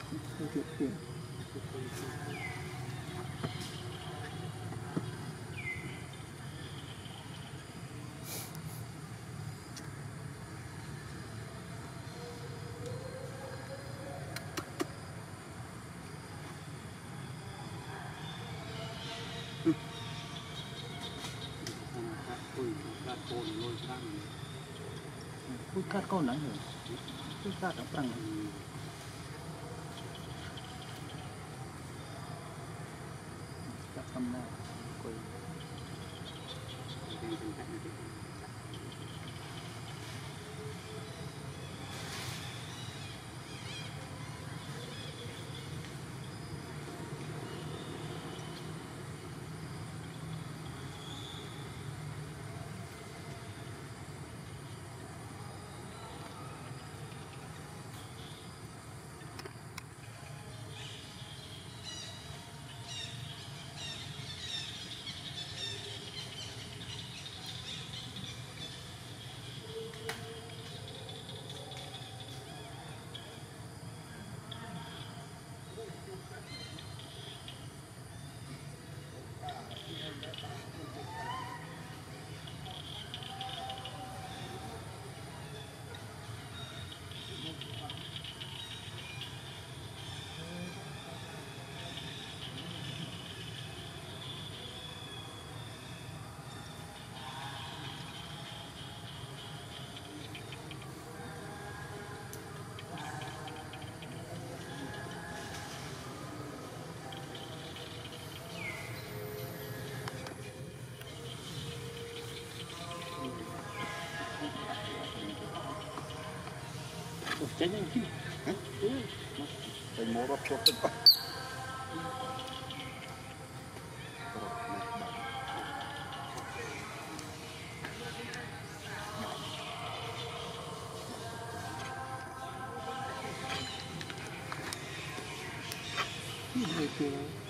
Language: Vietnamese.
Cút cắt con nãy rồi, cút cắt ở trong cắt cầm này, coi. Chết nhanh chứ hả? Phải mua rập cho tất cả. Cái gì kia